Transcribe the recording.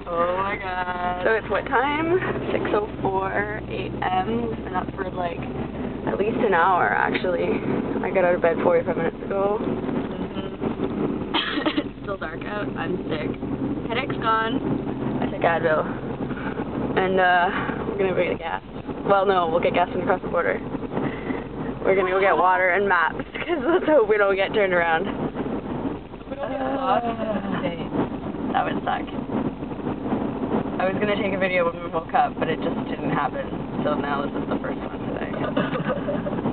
Oh my god. So it's what time? 6:04 a.m. We've been up for like at least an hour actually. I got out of bed 45 minutes ago. It's still dark out. I'm sick. Headache's gone. I took Advil. And we're gonna go get gas. Well, no, we'll get gas when we cross the border. We're gonna go get water and maps because let's hope we don't get turned around. That would suck. I was gonna take a video when we woke up, but it just didn't happen. So now this is the first one today.